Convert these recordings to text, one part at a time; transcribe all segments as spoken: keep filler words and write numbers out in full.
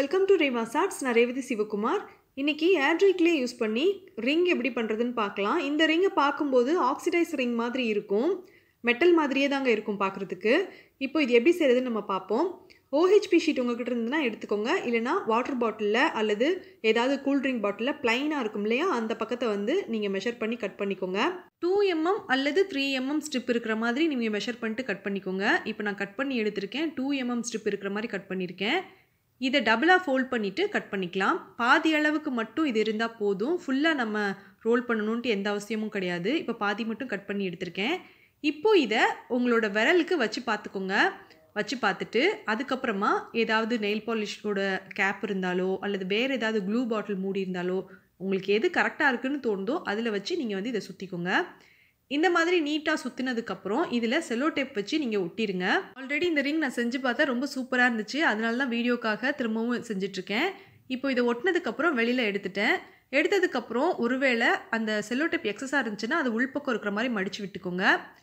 Welcome to REVA'S. நான் ரேவதி சிவகுமார். இன்னைக்கு air dry clay use பண்ணி ரிங் எப்படி பண்ணுறதுன்னு பார்க்கலாம். இந்த ரிங்கை பார்க்கும்போது ஆக்சிடைஸ் ரிங் மாதிரி இருக்கும், மெட்டல் மாதிரியே தாங்க இருக்கும் பார்க்குறதுக்கு. இப்போ இது எப்படி செய்கிறதுன்னு நம்ம பார்ப்போம். ஓஹெச்பி ஷீட் உங்கள்கிட்ட இருந்ததுன்னா எடுத்துக்கோங்க, இல்லைனா வாட்டர் பாட்டிலில் அல்லது ஏதாவது கூல்ட்ரிங்க் பாட்டிலில் ப்ளைனாக இருக்கும் இல்லையா, அந்த பக்கத்தை வந்து நீங்கள் மெஷர் பண்ணி கட் பண்ணிக்கோங்க. டூ எம்எம் அல்லது த்ரீ எம்எம் ஸ்ட்ரிப் இருக்கிற மாதிரி நீங்கள் மெஷர் பண்ணிட்டு கட் பண்ணிக்கோங்க. இப்போ நான் கட் பண்ணி எடுத்திருக்கேன், டூ எம்எம் ஸ்ட்ரிப் இருக்கிற மாதிரி கட் பண்ணியிருக்கேன். இதை டபுளாக ஃபோல்ட் பண்ணிவிட்டு கட் பண்ணிக்கலாம். பாதி அளவுக்கு மட்டும் இது இருந்தால் போதும், ஃபுல்லாக நம்ம ரோல் பண்ணணுன்ட்டு எந்த அவசியமும் கிடையாது. இப்போ பாதி மட்டும் கட் பண்ணி எடுத்திருக்கேன். இப்போது இதை உங்களோட விரலுக்கு வச்சு பார்த்துக்கோங்க. வச்சு பார்த்துட்டு அதுக்கப்புறமா ஏதாவது நெயில் பாலிஷோட கேப் இருந்தாலோ அல்லது வேறு ஏதாவது க்ளூ பாட்டில் மூடி இருந்தாலோ உங்களுக்கு எது கரெக்டாக இருக்குதுன்னு தோணுதோ அதில் வச்சு நீங்கள் வந்து இதை சுற்றிக்கோங்க. இந்த மாதிரி நீட்டாக சுற்றினதுக்கப்புறம் இதில் செல்லோ டேப் வச்சு நீங்கள் ஒட்டிடுங்க. ஆல்ரெடி இந்த ரிங் நான் செஞ்சு பார்த்தா ரொம்ப சூப்பராக இருந்துச்சு, அதனால தான் வீடியோக்காக திரும்பவும் செஞ்சிட்ருக்கேன். இப்போ இதை ஒட்டினதுக்கப்புறம் வெளியில் எடுத்துட்டேன். எடுத்ததுக்கப்புறம் ஒருவேளை அந்த செல்லோ டேப் எக்ஸஸாக இருந்துச்சுன்னா அது உள்பக்கம் இருக்கிற மாதிரி மடித்து விட்டுக்கோங்க.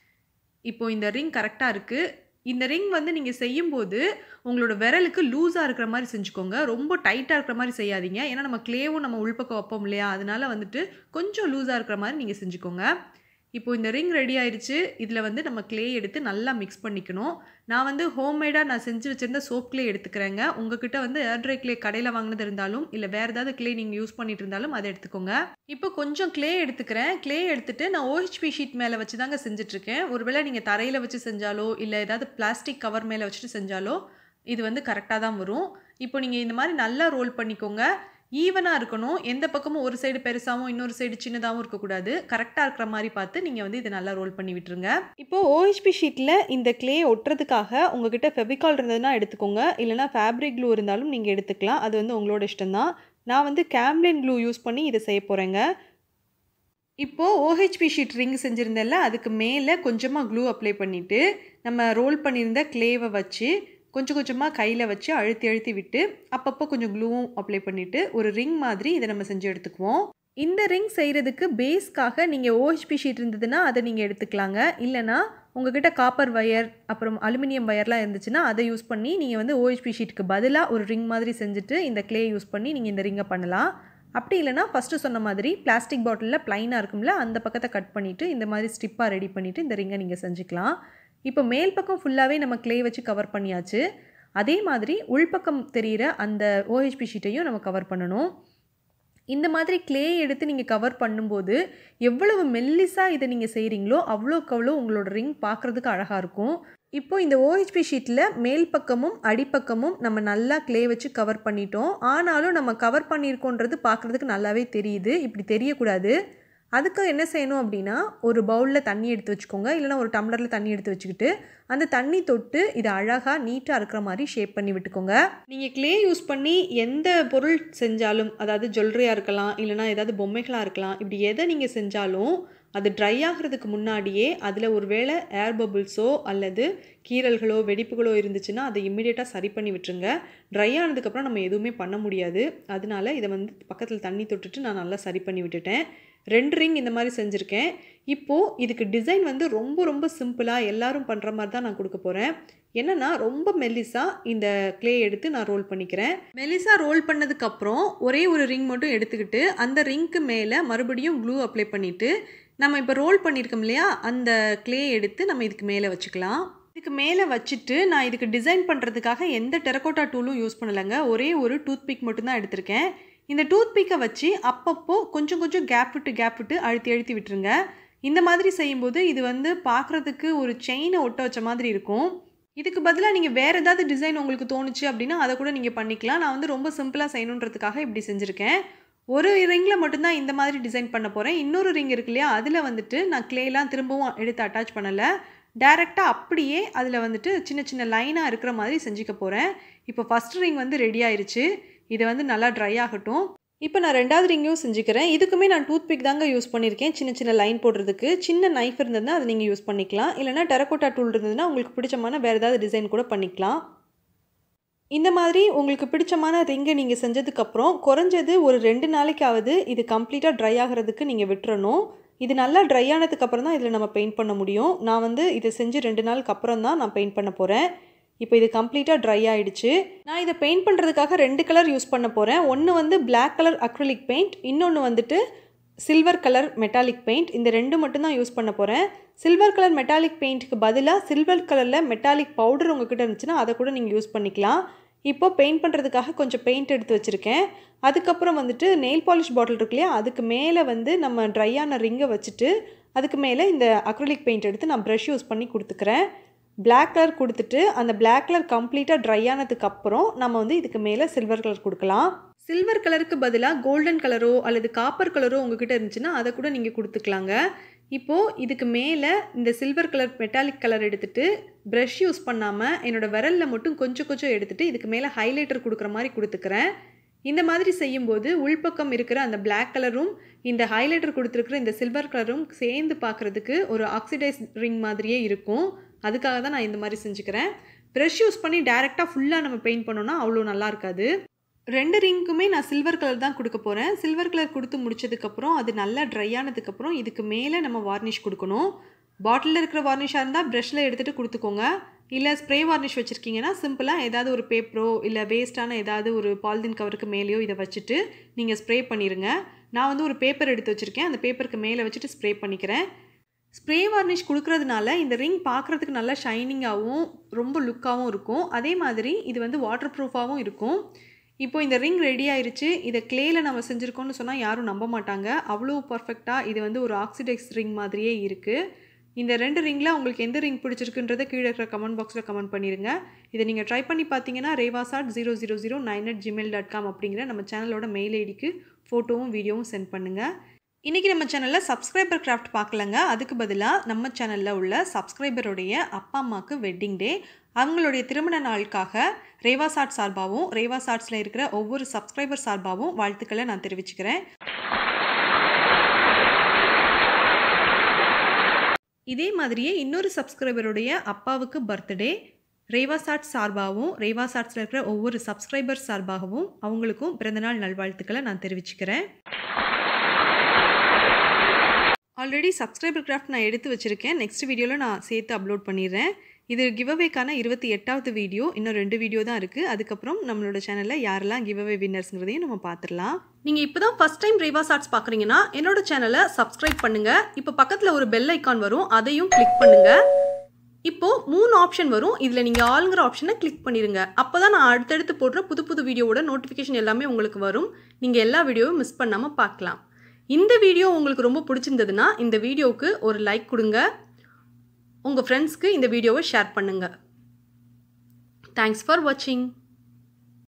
இப்போது இந்த ரிங் கரெக்டாக இருக்குது. இந்த ரிங் வந்து நீங்கள் செய்யும்போது உங்களோட விரலுக்கு லூஸாக இருக்கிற மாதிரி செஞ்சுக்கோங்க, ரொம்ப டைட்டாக இருக்கிற மாதிரி செய்யாதீங்க. ஏன்னா நம்ம க்ளேவும் நம்ம உள்பக்கம் வைப்போம் இல்லையா, அதனால வந்துட்டு கொஞ்சம் லூஸாக இருக்கிற மாதிரி நீங்கள் செஞ்சுக்கோங்க. இப்போது இந்த ரிங் ரெடி ஆயிடுச்சு. இதில் வந்து நம்ம க்ளே எடுத்து நல்லா மிக்ஸ் பண்ணிக்கணும். நான் வந்து ஹோம்மேடாக நான் செஞ்சு வச்சுருந்த சோப் க்ளே எடுத்துக்கிறேங்க. உங்ககிட்ட வந்து ஏர் ட்ரை க்ளே கடையில் வாங்கினது இருந்தாலும் இல்லை வேறு ஏதாவது க்ளே நீங்கள் யூஸ் பண்ணிட்டு இருந்தாலும் அதை எடுத்துக்கோங்க. இப்போ கொஞ்சம் க்ளே எடுத்துக்கிறேன். க்ளே எடுத்துகிட்டு நான் ஓஹெச்பி ஷீட் மேலே வச்சு தாங்க செஞ்சிட்ருக்கேன். ஒருவேளை நீங்கள் தரையில் வச்சு செஞ்சாலோ இல்லை ஏதாவது பிளாஸ்டிக் கவர் மேலே வச்சுட்டு செஞ்சாலோ இது வந்து கரெக்டாக தான் வரும். இப்போ நீங்கள் இந்த மாதிரி நல்லா ரோல் பண்ணிக்கோங்க. ஈவனாக இருக்கணும், எந்த பக்கமும் ஒரு சைடு பெருசாகவும் இன்னொரு சைடு சின்னதாகவும் இருக்கக்கூடாது. கரெக்டாக இருக்கிற மாதிரி பார்த்து நீங்கள் வந்து இதை நல்லா ரோல் பண்ணி விட்டுருங்க. இப்போது ஓஹெச்பி ஷீட்டில் இந்த க்ளே ஒட்டுறதுக்காக உங்ககிட்ட ஃபெவிகால் இருந்ததுன்னா எடுத்துக்கோங்க, இல்லைனா ஃபேப்ரிக் க்ளூ இருந்தாலும் நீங்கள் எடுத்துக்கலாம். அது வந்து உங்களோட இஷ்டம்தான். நான் வந்து கேம்லின் க்ளூ யூஸ் பண்ணி இதை செய்ய போகிறேங்க. இப்போது ஓஹெச்பி ஷீட் ரிங் செஞ்சுருந்தேன்ல, அதுக்கு மேலே கொஞ்சமாக க்ளூ அப்ளை பண்ணிவிட்டு நம்ம ரோல் பண்ணியிருந்த க்ளேவை வச்சு கொஞ்சம் கொஞ்சமாக கையில் வச்சு அழுத்தி அழுத்தி விட்டு அப்பப்போ கொஞ்சம் க்ளூவும் அப்ளை பண்ணிவிட்டு ஒரு ரிங் மாதிரி இதை நம்ம செஞ்சு எடுத்துக்குவோம். இந்த ரிங் செய்கிறதுக்கு பேஸ்க்காக நீங்கள் ஓஹெச்பி ஷீட் இருந்ததுன்னா அதை நீங்கள் எடுத்துக்கலாங்க. இல்லைனா உங்கள்கிட்ட காப்பர் வயர் அப்புறம் அலுமினியம் வயர்லாம் இருந்துச்சுன்னா அதை யூஸ் பண்ணி நீங்கள் வந்து ஓஹெச்பி ஷீட்டுக்கு பதிலாக ஒரு ரிங் மாதிரி செஞ்சுட்டு இந்த க்ளே யூஸ் பண்ணி நீங்கள் இந்த ரிங்கை பண்ணலாம். அப்படி இல்லைனா ஃபஸ்ட்டு சொன்ன மாதிரி பிளாஸ்டிக் பாட்டிலில் ப்ளைனாக இருக்கும்ல, அந்த பக்கத்தை கட் பண்ணிவிட்டு இந்த மாதிரி ஸ்ட்ரிப்பாக ரெடி பண்ணிவிட்டு இந்த ரிங்கை நீங்கள் செஞ்சுக்கலாம். இப்போ மேல் பக்கம் ஃபுல்லாகவே நம்ம க்ளே வச்சு கவர் பண்ணியாச்சு. அதே மாதிரி உள்பக்கம் தெரிகிற அந்த ஓஹெச்பி ஷீட்டையும் நம்ம கவர் பண்ணணும். இந்த மாதிரி க்ளே எடுத்து நீங்கள் கவர் பண்ணும்போது எவ்வளவு மெல்லிஸாக இதை நீங்கள் செய்கிறீங்களோ அவ்வளோக்கு அவ்வளோ உங்களோட ரிங் பார்க்குறதுக்கு அழகாக இருக்கும். இப்போது இந்த ஓஹெச்பி ஷீட்டில் மேல் பக்கமும் அடிப்பக்கமும் நம்ம நல்லா க்ளே வச்சு கவர் பண்ணிட்டோம். ஆனாலும் நம்ம கவர் பண்ணியிருக்கோன்றது பார்க்குறதுக்கு நல்லாவே தெரியுது. இப்படி தெரியக்கூடாது. அதுக்கு என்ன செய்யணும் அப்படின்னா, ஒரு பவுலில் தண்ணி எடுத்து வச்சுக்கோங்க, இல்லைனா ஒரு டம்ளரில் தண்ணி எடுத்து வச்சுக்கிட்டு அந்த தண்ணி தொட்டு இதை அழகாக நீட்டாக இருக்கிற மாதிரி ஷேப் பண்ணி விட்டுக்கோங்க. நீங்கள் க்ளே யூஸ் பண்ணி எந்த பொருள் செஞ்சாலும், அதாவது ஜுவல்லரியாக இருக்கலாம் இல்லைனா ஏதாவது பொம்மைகளாக இருக்கலாம், இப்படி எதை நீங்கள் செஞ்சாலும் அது ட்ரை ஆகிறதுக்கு முன்னாடியே அதில் ஒரு வேளை ஏர் பபுள்ஸோ அல்லது கீறல்களோ வெடிப்புகளோ இருந்துச்சுன்னா அதை இம்மிடியேட்டாக சரி பண்ணி விட்டுருங்க. ட்ரை ஆனதுக்கப்புறம் நம்ம எதுவுமே பண்ண முடியாது. அதனால இதை வந்து பக்கத்தில் தண்ணி தொட்டுட்டு நான் நல்லா சரி பண்ணி விட்டுட்டேன். ரெண்டு ரிங் இந்த மாதிரி செஞ்சுருக்கேன். இப்போது இதுக்கு டிசைன் வந்து ரொம்ப ரொம்ப சிம்பிளாக எல்லோரும் பண்ணுற மாதிரி தான் நான் கொடுக்க போகிறேன். என்னென்னா ரொம்ப மெல்லிஸாக இந்த க்ளே எடுத்து நான் ரோல் பண்ணிக்கிறேன். மெல்லிஸாக ரோல் பண்ணதுக்கப்புறம் ஒரே ஒரு ரிங் மட்டும் எடுத்துக்கிட்டு அந்த ரிங்க்கு மேலே மறுபடியும் க்ளூ அப்ளை பண்ணிவிட்டு நம்ம இப்போ ரோல் பண்ணியிருக்கோம் இல்லையா, அந்த க்ளே எடுத்து நம்ம இதுக்கு மேலே வச்சுக்கலாம். இதுக்கு மேலே வச்சுட்டு நான் இதுக்கு டிசைன் பண்ணுறதுக்காக எந்த டெரகோட்டா டூலும் யூஸ் பண்ணலைங்க, ஒரே ஒரு டூத் பிக் மட்டும்தான் எடுத்திருக்கேன். இந்த டூத் பிக்கை வச்சு அப்பப்போ கொஞ்சம் கொஞ்சம் கேப் விட்டு கேப் விட்டு அழுத்தி அழுத்தி விட்டுருங்க. இந்த மாதிரி செய்யும்போது இது வந்து பார்க்குறதுக்கு ஒரு செயினை ஒட்ட வச்ச மாதிரி இருக்கும். இதுக்கு பதிலாக நீங்கள் வேறு ஏதாவது டிசைன் உங்களுக்கு தோணுச்சு அப்படின்னா அதை கூட நீங்கள் பண்ணிக்கலாம். நான் வந்து ரொம்ப சிம்பிளாக செய்யணுன்றதுக்காக இப்படி செஞ்சுருக்கேன். ஒரு ரிங்கில் மட்டும்தான் இந்த மாதிரி டிசைன் பண்ண போகிறேன். இன்னொரு ரிங் இருக்கு இல்லையா, அதில் வந்துட்டு நான் க்ளேலாம் திரும்பவும் எடுத்து அட்டாச் பண்ணலை, டைரெக்டாக அப்படியே அதில் வந்துட்டு சின்ன சின்ன லைனாக இருக்கிற மாதிரி செஞ்சுக்க போகிறேன். இப்போ ஃபஸ்ட் ரிங் வந்து ரெடி ஆயிடுச்சு. இதை வந்து நல்லா ட்ரை ஆகட்டும். இப்போ நான் ரெண்டாவது ரிங்கையும் செஞ்சுக்கிறேன். இதுக்குமே நான் டூத் பிக் தாங்க யூஸ் பண்ணியிருக்கேன், சின்ன சின்ன லைன் போடுறதுக்கு. சின்ன நைஃப் இருந்ததுன்னா அதை நீங்கள் யூஸ் பண்ணிக்கலாம், இல்லைனா டெரகோட்டா டூல் இருந்ததுன்னா உங்களுக்கு பிடிச்சமான வேறு ஏதாவது டிசைன் கூட பண்ணிக்கலாம். இந்த மாதிரி உங்களுக்கு பிடிச்சமான ரிங்கை நீங்கள் செஞ்சதுக்கப்புறம் குறைஞ்சது ஒரு ரெண்டு நாளைக்காவது இது கம்ப்ளீட்டாக ட்ரை ஆகிறதுக்கு நீங்கள் விட்டுறணும். இது நல்லா ட்ரை ஆனதுக்கப்புறம் தான் இதில் நம்ம பெயிண்ட் பண்ண முடியும். நான் வந்து இதை செஞ்சு ரெண்டு நாளுக்கு அப்புறம் தான் நான் பெயிண்ட் பண்ண போகிறேன். இப்போ இது கம்ப்ளீட்டாக ட்ரை ஆகிடுச்சு. நான் இதை பெயிண்ட் பண்ணுறதுக்காக ரெண்டு கலர் யூஸ் பண்ண போகிறேன். ஒன்று வந்து பிளாக் கலர் அக்ரிலிக் பெயிண்ட், இன்னொன்று வந்துட்டு சில்வர் கலர் மெட்டாலிக் பெயிண்ட். இந்த ரெண்டு மட்டும் தான் யூஸ் பண்ண போகிறேன். சில்வர் கலர் மெட்டாலிக் பெயிண்ட்டுக்கு பதிலாக சில்வர் கலரில் மெட்டாலிக் பவுடர் உங்ககிட்ட இருந்துச்சுன்னா அதை கூட நீங்கள் யூஸ் பண்ணிக்கலாம். இப்போது பெயிண்ட் பண்ணுறதுக்காக கொஞ்சம் பெயிண்ட் எடுத்து வச்சுருக்கேன். அதுக்கப்புறம் வந்துட்டு நெயில் பாலிஷ் பாட்டில் இருக்கு இல்லையா, அதுக்கு மேலே வந்து நம்ம ட்ரையான ரிங்கை வச்சுட்டு அதுக்கு மேலே இந்த அக்ரிலிக் பெயிண்ட் எடுத்து நான் ப்ரஷ் யூஸ் பண்ணி கொடுத்துக்கிறேன். பிளாக் கலர் கொடுத்துட்டு அந்த பிளாக் கலர் கம்ப்ளீட்டாக ட்ரை ஆனதுக்கு அப்புறம் நம்ம வந்து இதுக்கு மேலே சில்வர் கலர் கொடுக்கலாம். சில்வர் கலருக்கு பதிலாக கோல்டன் கலரோ அல்லது காப்பர் கலரோ உங்ககிட்ட இருந்துச்சுன்னா அதை கூட நீங்கள் கொடுத்துக்கலாங்க. இப்போது இதுக்கு மேலே இந்த சில்வர் கலர் மெட்டாலிக் கலர் எடுத்துகிட்டு ப்ரஷ் யூஸ் பண்ணாமல் என்னோடய விரலில் மட்டும் கொஞ்சம் கொஞ்சம் எடுத்துகிட்டு இதுக்கு மேலே ஹைலைட்டர் கொடுக்குற மாதிரி கொடுத்துக்கிறேன். இந்த மாதிரி செய்யும்போது உள்பக்கம் இருக்கிற அந்த பிளாக் கலரும் இந்த ஹைலைட்டர் கொடுத்துருக்குற இந்த சில்வர் கலரும் சேர்ந்து பார்க்குறதுக்கு ஒரு ஆக்சிடைஸ் ரிங் மாதிரியே இருக்கும். அதுக்காக தான் நான் இந்த மாதிரி செஞ்சுக்கிறேன். ப்ரஷ் யூஸ் பண்ணி டேரெக்டாக ஃபுல்லாக நம்ம பெயிண்ட் பண்ணோன்னா அவ்வளோ நல்லா இருக்காது. ரெண்டு ரிங்குமே நான் சில்வர் கலர் தான் கொடுக்க போகிறேன். சில்வர் கலர் கொடுத்து முடிச்சதுக்கப்புறம் அது நல்லா ட்ரை ஆனதுக்கப்புறம் இதுக்கு மேலே நம்ம வார்னிஷ் கொடுக்கணும். பாட்டிலில் இருக்கிற வார்னிஷாக இருந்தால் ப்ரஷ்ஷில் எடுத்துகிட்டு கொடுத்துக்கோங்க. இல்லை ஸ்ப்ரே வார்னிஷ் வச்சுருக்கீங்கன்னா சிம்பிளாக ஏதாவது ஒரு பேப்பரோ இல்லை வேஸ்ட்டான ஏதாவது ஒரு பாலிதீன் கவருக்கு மேலேயோ இதை வச்சுட்டு நீங்கள் ஸ்ப்ரே பண்ணிடுங்க. நான் வந்து ஒரு பேப்பர் எடுத்து வச்சுருக்கேன். அந்த பேப்பருக்கு மேலே வச்சுட்டு ஸ்ப்ரே பண்ணிக்கிறேன். ஸ்ப்ரே வார்னிஷ் கொடுக்குறதுனால இந்த ரிங் பார்க்குறதுக்கு நல்லா ஷைனிங்காகவும் ரொம்ப லுக்காகவும் இருக்கும். அதே மாதிரி இது வந்து வாட்டர் ப்ரூஃபாகவும் இருக்கும். இப்போது இந்த ரிங் ரெடி ஆயிடுச்சு. இதை க்ளேயில் நம்ம செஞ்சுருக்கோம்னு சொன்னால் யாரும் நம்ப மாட்டாங்க. அவ்வளோ பர்ஃபெக்டாக இது வந்து ஒரு ஆக்சிடைஸ் ரிங் மாதிரியே இருக்குது. இந்த ரெண்டு ரிங்கில் உங்களுக்கு எந்த ரிங் பிடிச்சிருக்குன்றதை கீழே இருக்கிற கமெண்ட் பாக்ஸில் கமெண்ட் பண்ணிடுங்க. இதை நீங்கள் ட்ரை பண்ணி பார்த்தீங்கன்னா ரேவாசாட் zero zero zero nine at Gmail dot com அப்படிங்கிற நம்ம சேனலோட மெயில் ஐடிக்கு ஃபோட்டோவும் வீடியோவும் சென்ட் பண்ணுங்கள். இன்றைக்கி நம்ம சேனலில் சப்ஸ்கிரைபர் கிராஃப்ட் பார்க்கலங்க. அதுக்கு பதிலாக நம்ம சேனலில் உள்ள சப்ஸ்கிரைபருடைய அப்பா அம்மாவுக்கு வெட்டிங் டே, அவங்களுடைய திருமண நாளுக்காக ரேவாசாட் சார்பாகவும் ரேவாசாட்ஸில் இருக்கிற ஒவ்வொரு சப்ஸ்கிரைபர் சார்பாகவும் வாழ்த்துக்களை நான் தெரிவிச்சுக்கிறேன். இதே மாதிரியே இன்னொரு சப்ஸ்கிரைபருடைய அப்பாவுக்கு பர்த்டே, ரேவாசாட் சார்பாகவும் ரேவாசாட்ஸில் இருக்கிற ஒவ்வொரு சப்ஸ்கிரைபர் சார்பாகவும் அவங்களுக்கும் பிறந்தநாள் நல்வாழ்த்துக்களை நான் தெரிவிச்சுக்கிறேன். ஆல்ரெடி சப்ஸ்கிரைபர் கிராஃப்ட் நான் எடுத்து வச்சுருக்கேன். நெக்ஸ்ட் வீடியோவில் நான் சேர்த்து அப்லோட் பண்ணிடுறேன். இது கிவ்அவேக்கான இருபத்தி எட்டாவது வீடியோ. இன்னும் ரெண்டு வீடியோ தான் இருக்குது. அதுக்கப்புறம் நம்மளோட சேனலில் யாரெல்லாம் கிவ்அவே வின்னர்ஸ்ங்கிறதையும் நம்ம பார்த்துடலாம். நீங்கள் இப்போ தான் ஃபஸ்ட் டைம் ரேவாசாட்ஸ் பார்க்குறீங்கன்னா என்னோட சேனலை சப்ஸ்கிரைப் பண்ணுங்கள். இப்போ பக்கத்தில் ஒரு பெல் ஐக்கான் வரும், அதையும் கிளிக் பண்ணுங்கள். இப்போது மூணு ஆப்ஷன் வரும். இதில் நீங்கள் ஆளுங்கிற ஆப்ஷனை கிளிக் பண்ணிடுங்க. அப்போ தான் நான் அடுத்தடுத்து போடுற புது புது வீடியோவோட நோட்டிஃபிகேஷன் எல்லாமே உங்களுக்கு வரும். நீங்கள் எல்லா வீடியோவும் மிஸ் பண்ணாமல் பார்க்கலாம். இந்த வீடியோ உங்களுக்கு ரொம்ப பிடிச்சிருந்ததுன்னா இந்த வீடியோவுக்கு ஒரு லைக் கொடுங்க. உங்கள் ஃப்ரெண்ட்ஸ்க்கு இந்த வீடியோவை ஷேர் பண்ணுங்கள். தேங்க்ஸ் ஃபார் வாட்சிங்.